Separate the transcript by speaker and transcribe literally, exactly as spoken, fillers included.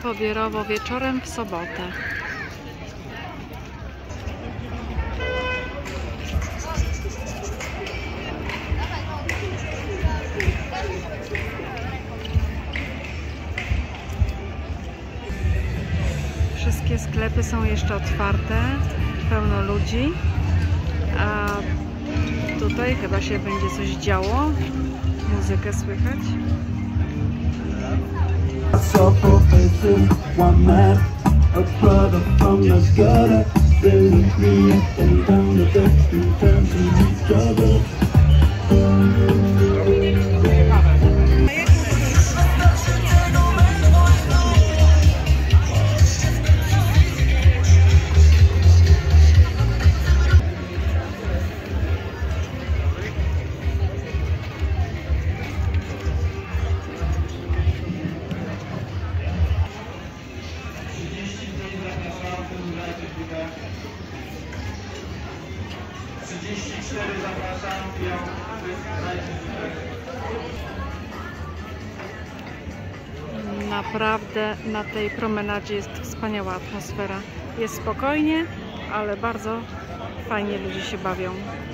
Speaker 1: Pobierowo wieczorem w sobotę. Wszystkie sklepy są jeszcze otwarte, pełno ludzi, a tutaj chyba się będzie coś działo, muzykę słychać.
Speaker 2: trzydzieści cztery zapraszam.
Speaker 1: Naprawdę na tej promenadzie jest wspaniała atmosfera. Jest spokojnie, ale bardzo fajnie ludzie się bawią.